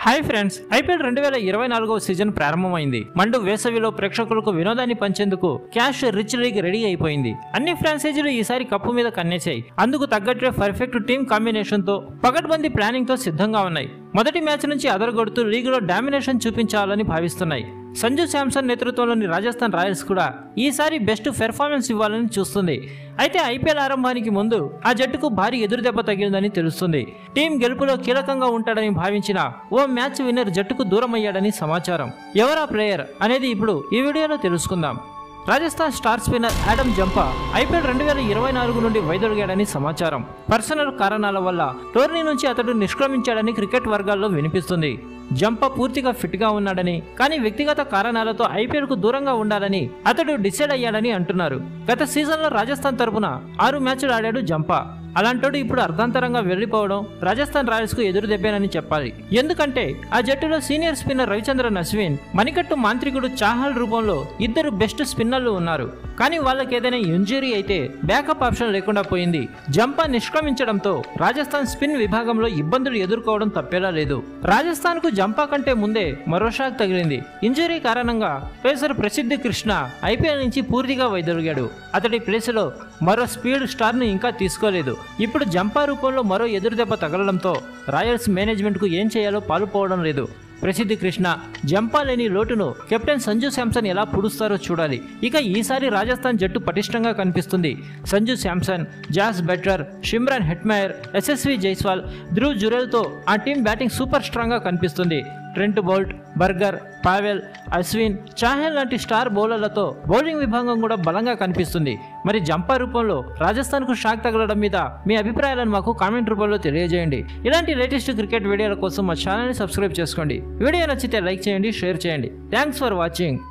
Hi friends, IPL 2024 season ప్రారంభమైంది. మండు వేసవిలో ప్రేక్షకులకు వినోదాన్ని పంచేందుకు క్యాష్ రిచ్ లీగ్ రెడీ అయిపోయింది. అన్ని ఫ్రాంచైజీలు ఈసారి కప్పు మీద కన్నేశాయి. అందుకు తగ్గట్టే పర్ఫెక్ట్ టీమ్ కాంబినేషన్ తో పకడ్బందీ ప్లానింగ్ తో సిద్ధంగా ఉన్నాయి. మొదటి మ్యాచ్ నుంచి అదరగొడుతూ లీగ్ లో డామినేషన్ చూపించాలని భావిస్తున్నాయి. సంజు శాంసన్ నేతృత్వంలోని రాజస్థాన్ రాయల్స్ కూడా ఈసారి బెస్ట్ పెర్ఫార్మెన్స్ ఇవ్వాలని చూస్తుంది. అయితే ఐపీఎల్ ఆరంభానికి ముందు ఆ జట్టుకు భారీ ఎదురుదెబ్బ తగిలిందని తెలుస్తుంది. టీం గెలుపులో కీలకంగా ఉంటాడని భావించిన ఓ మ్యాచ్ విన్నర్ జట్టుకు దూరమయ్యాడని సమాచారం. ఎవరా ప్లేయర్ అనేది ఇప్పుడు ఈ వీడియోలో తెలుసుకుందాం. Rajasthan star spinner Adam Zampa IPL 2024 నుండి వైదొలిగాడని సమాచారం. పర్సనల్ కారణాల వల్ల టోర్నీ నుంచి అతడు నిష్క్రమించాడని క్రికెట్ వర్గాల్లో వినిపిస్తుంది. జంపా పూర్తిగా ఫిట్ గా ఉన్నాడని, కానీ వ్యక్తిగత కారణాలతో ఐపీఎల్ కు దూరంగా ఉండాలని అతడు డిసైడ్ అయ్యాడని అంటున్నారు. గత సీజన్ లో రాజస్థాన్ తరపున 6 మ్యాచ్లు ఆడాడు జంపా. అలాంటోడు ఇప్పుడు అర్ధాంతరంగా వెళ్లిపోవడం రాజస్థాన్ రాయల్స్ కు ఎదురు దెబ్బేనని చెప్పాలి. ఎందుకంటే ఆ జట్టులో సీనియర్ స్పిన్నర్ రవిచంద్రన్ అశ్విన్, మణికట్టు మాంత్రికుడు చాహల్ రూపంలో ఇద్దరు బెస్ట్ స్పిన్నర్లు ఉన్నారు. కానీ వాళ్ళకి ఏదైనా ఇంజరీ అయితే బ్యాకప్ ఆప్షన్ లేకుండా పోయింది. జంపా నిష్క్రమించడంతో రాజస్థాన్ స్పిన్ విభాగంలో ఇబ్బందులు ఎదుర్కోవడం తప్పేలా లేదు. రాజస్థాన్ కు జంపా కంటే ముందే మరో షాక్ తగిలింది. ఇంజరీ కారణంగా పేసర్ ప్రసిద్ధి కృష్ణ ఐపీఎల్ నుంచి పూర్తిగా వైదొలిగాడు. అతడి ప్లేసులో మరో స్పీడ్ స్టార్ ను ఇంకా తీసుకోలేదు. ఇప్పుడు జంపా రూపంలో మరో ఎదురుదెబ్బ తగలడంతో రాయల్స్ మేనేజ్మెంట్ కు ఏం చేయాలో పాలుపోవడం లేదు. ప్రసిద్ధి కృష్ణ, జంపా లేని లోటును కెప్టెన్ సంజు శాంసన్ ఎలా పుడుస్తారో చూడాలి. ఇక ఈసారి రాజస్థాన్ జట్టు పటిష్టంగా కనిపిస్తుంది. Sanju Samson, Jos Buttler, Shimron Hetmyer, Yashasvi Jaiswal, Dhruv జురెల్తో ఆ టీం బ్యాటింగ్ సూపర్ స్ట్రాంగ్ గా కనిపిస్తుంది. Trent Boult, Burger, Powell, Ashwin, Chahal లాంటి స్టార్ బౌలర్లతో బౌలింగ్ విభాగం కూడా బలంగా కనిపిస్తుంది. మరి జంపా రూపంలో రాజస్థాన్ కు షాక్ తగలడం మీద మీ అభిప్రాయాలను మాకు కామెంట్ రూపంలో తెలియజేయండి. ఇలాంటి లేటెస్ట్ క్రికెట్ వీడియోల కోసం మా ఛానల్ని సబ్స్క్రైబ్ చేసుకోండి. వీడియో నచ్చితే లైక్ చేయండి, షేర్ చేయండి. Thanks for watching.